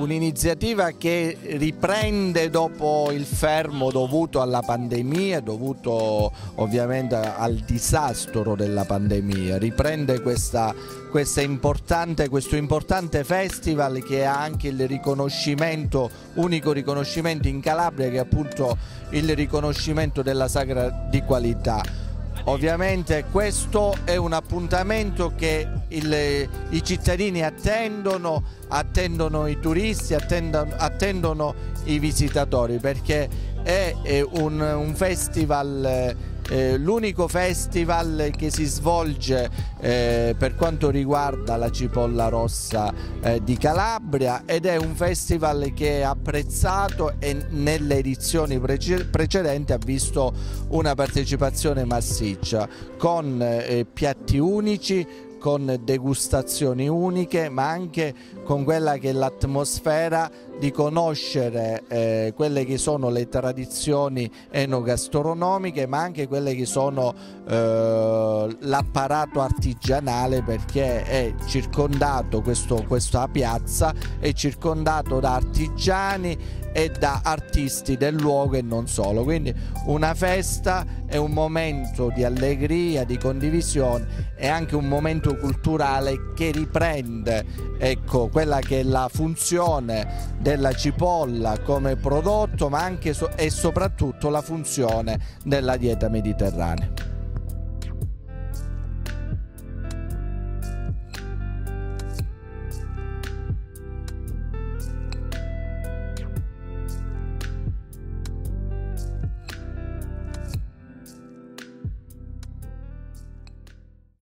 un'iniziativa che riprende dopo il fermo dovuto alla pandemia, dovuto ovviamente al disastro della pandemia, riprende questo importante festival che ha anche il riconoscimento, unico riconoscimento in Calabria, che è appunto il riconoscimento della sagra di qualità. Ovviamente questo è un appuntamento che i cittadini attendono i turisti, attendono i visitatori, perché è un festival, l'unico festival che si svolge per quanto riguarda la cipolla rossa di Calabria, ed è un festival che è apprezzato e nelle edizioni precedenti ha visto una partecipazione massiccia, con piatti unici, con degustazioni uniche, ma anche con quella che è l'atmosfera di conoscere quelle che sono le tradizioni enogastronomiche, ma anche quelle che sono l'apparato artigianale, perché è circondato, questa piazza è circondato da artigiani e da artisti del luogo e non solo. Quindi una festa è un momento di allegria, di condivisione, è anche un momento culturale che riprende, ecco, quella che è la funzione della cipolla come prodotto, ma anche e soprattutto la funzione della dieta mediterranea.